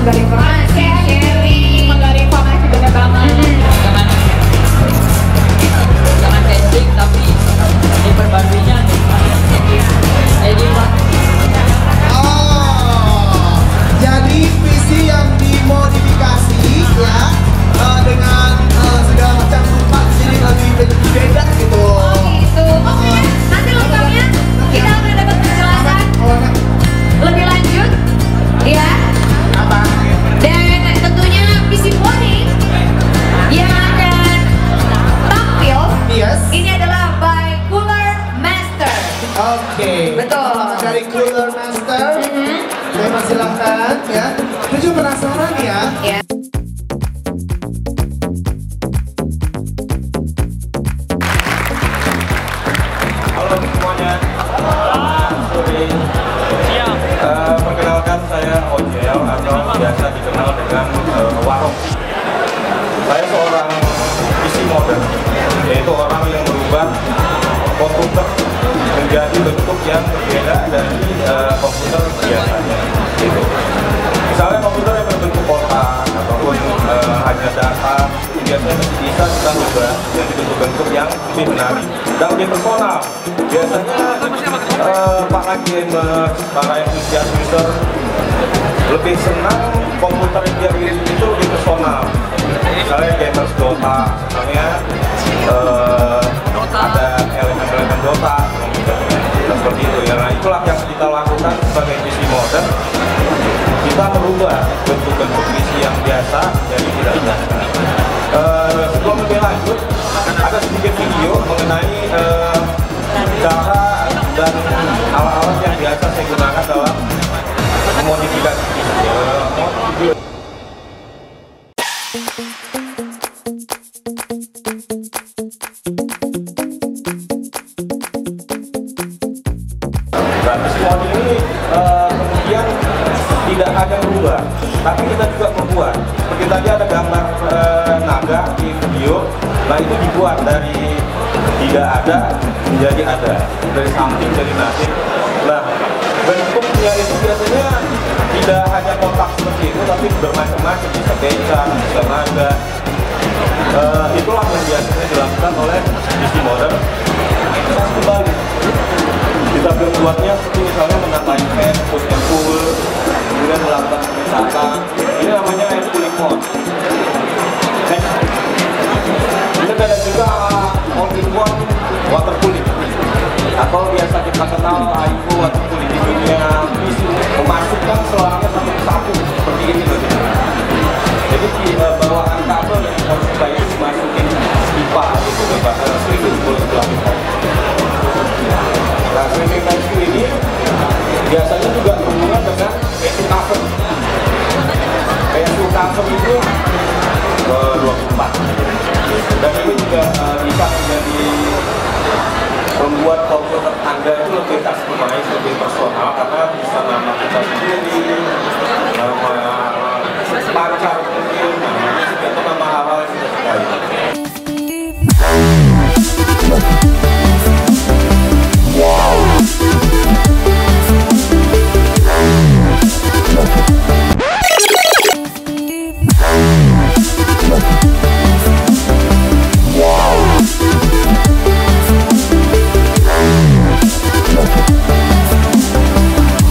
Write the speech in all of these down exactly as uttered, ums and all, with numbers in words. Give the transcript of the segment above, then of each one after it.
menggali informasi, sharing, menggali informasi bener banget. Jangan jangan testing tapi diperbaruinya jadi Oh, jadi P C yang dimodifikasi ya uh, dengan uh, segala macam tempat sini lebih beda gitu. Oh gitu. Oke, nanti lengkapnya kita akan dapat penjelasan lebih lanjut, ya. Dan tentunya P C Pony yang akan tampil. Yes. Ini adalah by Cooler Master. Oke. Okay. Betul. Dari Cooler Master. Mm-hmm. Saya silahkan ya. Tujuh penasaran ya. Ya. Halo semuanya. Sorry. Uh, perkenalkan saya Ojel atau biasa dikenal dengan uh, Warok. Saya seorang P C model, yaitu orang yang merubah komputer menjadi bentuk yang berbeda dari uh, komputer biasanya. Gitu. Misalnya komputer yang berbentuk kotak ataupun uh, hanya data, biasanya bisa kita ubah jadi bentuk-bentuk yang lebih menarik dan lebih personal. Biasanya uh, para gamer, para enthusiast user lebih senang komputer yang dia pilih itu lebih personal. Misalnya gamers Dota, misalnya uh, ada elemen-elemen Dota, seperti itu ya. Nah itulah yang kita lakukan sebagai P C modern. Kita merubah bentuk-bentuk P C yang biasa jadi tidak biasa. Uh, sebelum lebih lanjut, ada sedikit video mengenai uh, cara dan alat-alat yang biasa saya gunakan dalam memodifikasi P C. Uh, Nah, P C model ini uh, kemudian tidak hanya berubah, tapi kita juga membuat. Seperti tadi ada gambar uh, naga di video, nah itu dibuat dari tidak ada menjadi ada, dari something jadi nothing. Nah, bentuknya itu biasanya tidak hanya kotak seperti itu, tapi bermacam-macam, bisa beca, bisa naga. Uh, itulah yang biasanya dilakukan oleh P C modern. Terus kembali kita membuatnya seperti misalnya menambahin head, push and pull, kemudian melakukan pemisahan. Ini namanya air cooling mode. Next. Ini ada juga all-in-one water cooling, atau biasa kita kenal I O water cooling di dunia bisa memasukkan selamanya satu persatu seperti ini loh. Jadi di uh, bawaan kabel yang harus kita ini dimasukin pipa gitu, bahasa sedikit boleh sebelah pipa. Nah, swimming rescue ini biasanya juga berhubungan dengan basic cover. Basic cover itu ke dua puluh empat. Dan ini juga uh, bisa menjadi membuat komputer Anda itu lebih customize, lebih personal, karena bisa nama kita sendiri, nama pacar mungkin, namanya atau nama hal-hal yang kita sukai.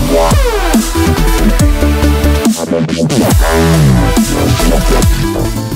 Wow.